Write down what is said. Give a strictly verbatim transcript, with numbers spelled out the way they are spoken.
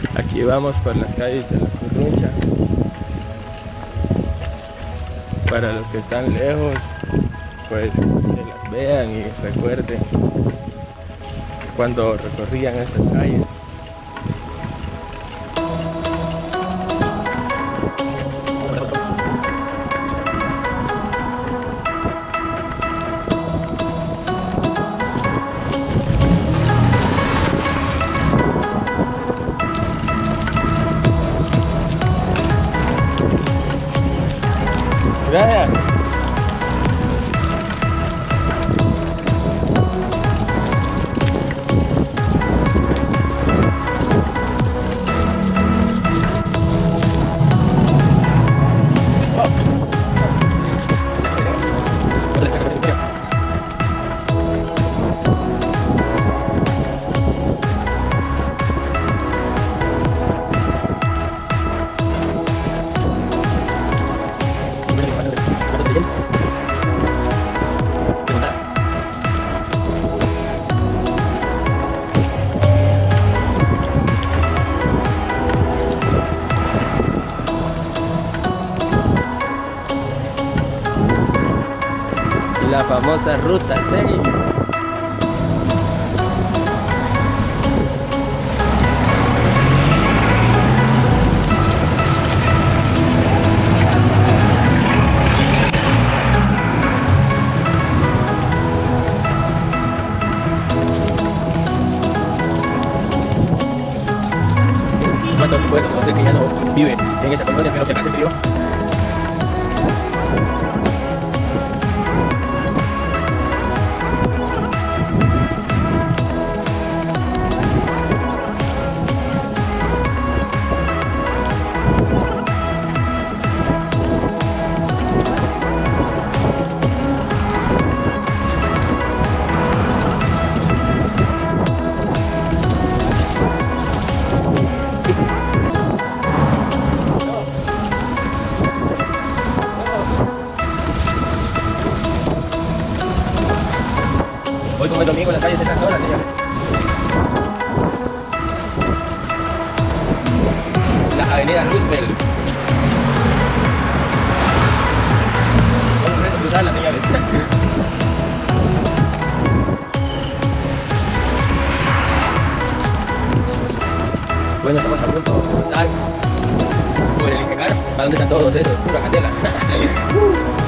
Aquí vamos por las calles de la Curruncha. Para los que están lejos, pues que las vean y recuerden cuando recorrían estas calles. Gracias. La famosa ruta seis. Cuando bueno, no sé que ya no vive en esa colonia, pero que acá se crió. Hoy como el domingo las calles están solas, señores. La avenida Roosevelt. Vamos a cruzarla, señores. Bueno, estamos a punto de pasar por el Ingecar. ¿Para dónde están todos esos? Pura candela.